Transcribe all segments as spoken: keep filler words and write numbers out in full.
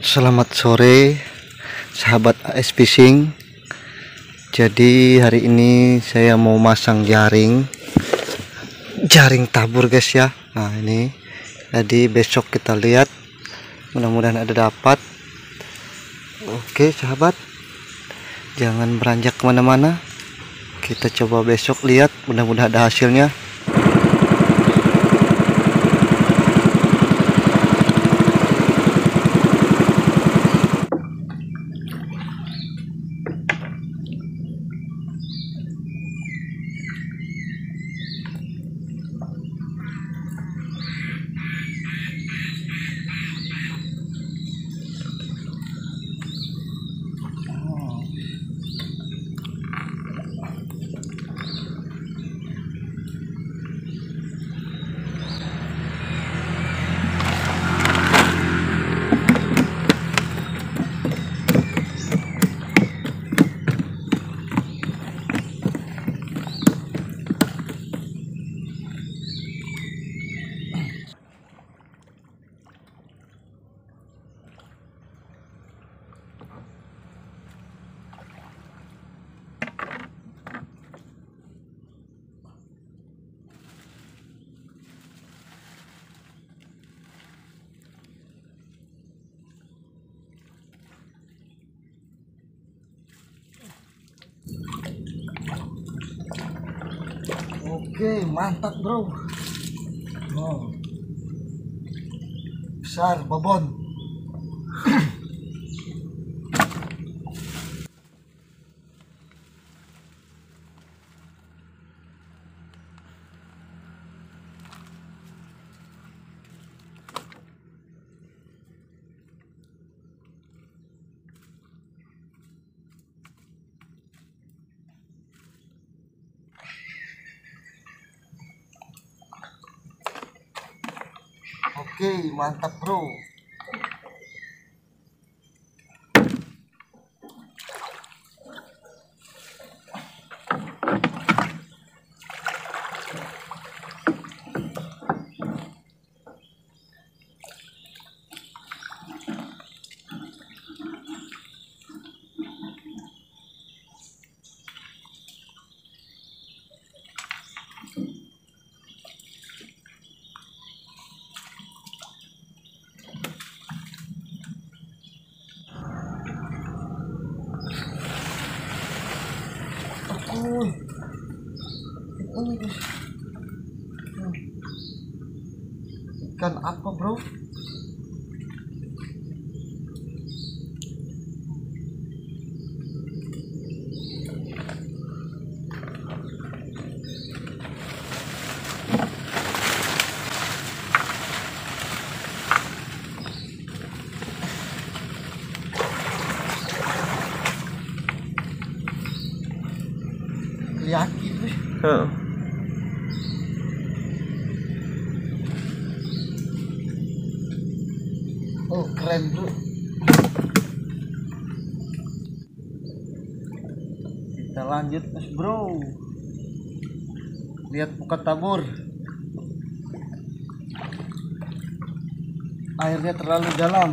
Selamat sore sahabat A S Fishing. Jadi hari ini saya mau masang jaring jaring tabur guys ya. Nah ini, jadi besok kita lihat, mudah-mudahan ada dapat. Oke sahabat, jangan beranjak kemana-mana, kita coba besok lihat, mudah-mudahan ada hasilnya. Oke, mantap bro. Oh, besar babon. Oke, mantap bro. Uy, ini guys, ikan apa bro? Yakin nih. Heeh. Oh keren bro. Kita lanjut mas bro. Lihat buka tabur. Airnya terlalu dalam.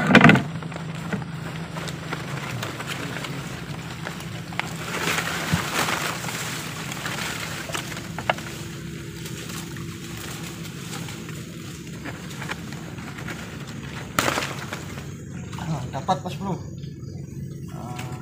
Dapat mas bro. Nah,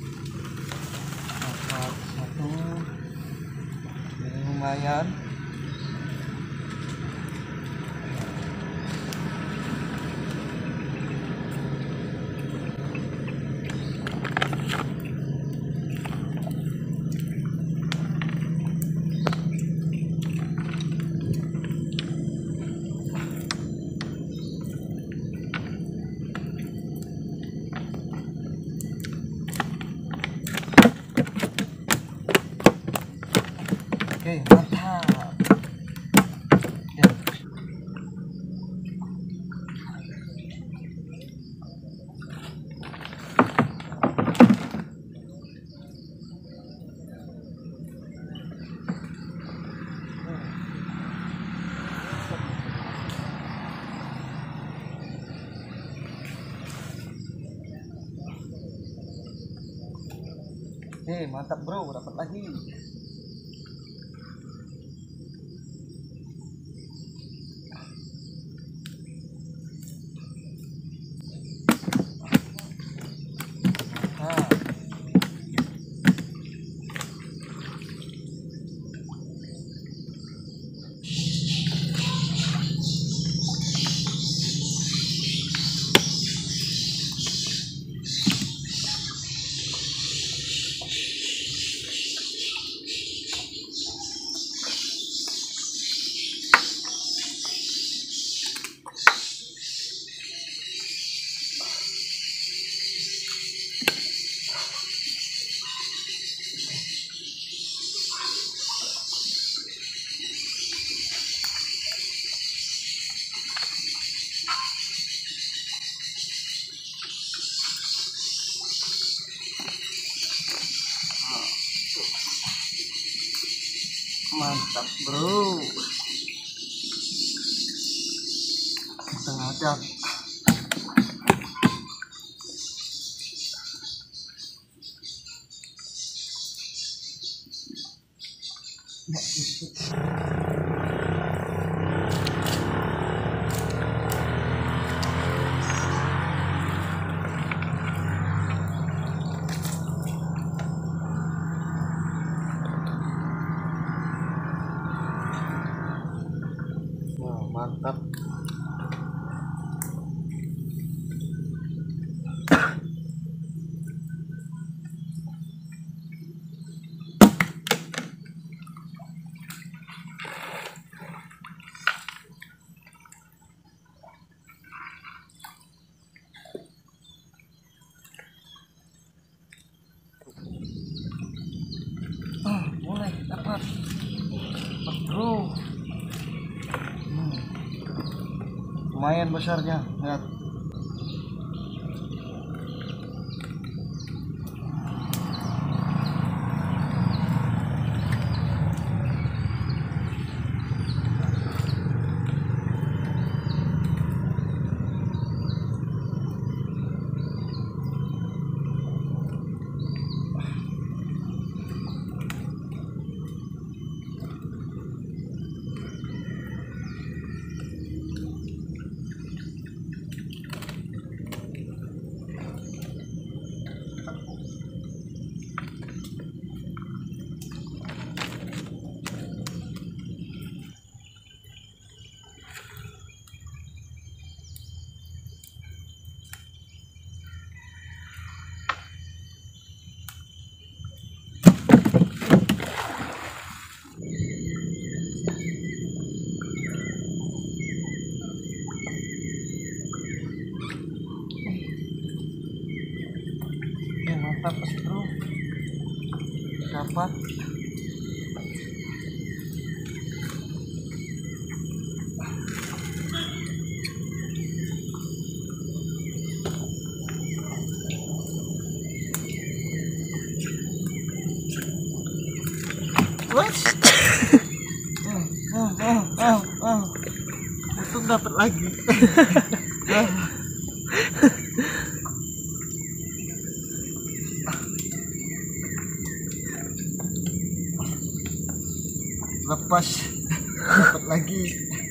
dapat satu, ini lumayan. Oke, mantap. Eh, mantap bro, dapat lagi. Mantap. Mantap bro, setengah jam. Wah, mantap. Ah, mulai dapat. Dapat bro. Hmm. Lumayan besarnya, lihat. Eh, mantap mas bro, dapat. What? Oh, oh, oh, oh. Untung dapat lagi. Lepas, dapat lagi.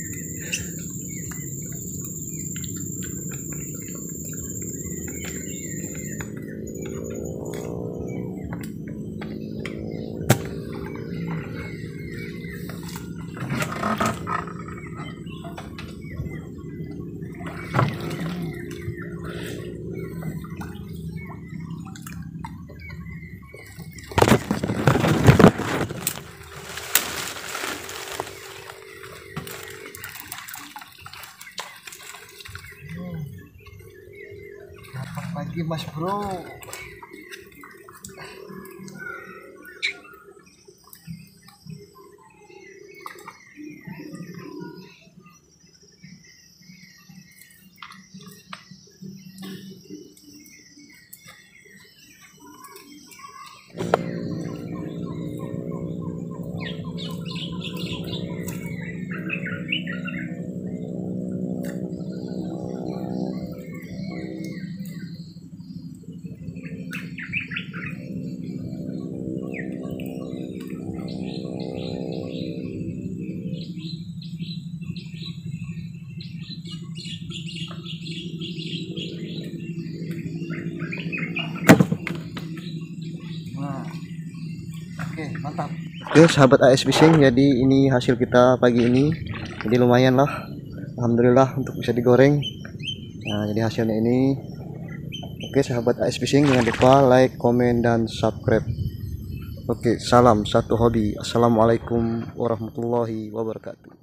Dapat lagi mas bro. Oke, mantap. Oke, sahabat A S Fishing, jadi ini hasil kita pagi ini. Jadi lumayan lah. Alhamdulillah untuk bisa digoreng. Nah, jadi hasilnya ini. Oke, sahabat A S Fishing, jangan lupa like, komen, dan subscribe. Oke, salam satu hobi. Assalamualaikum warahmatullahi wabarakatuh.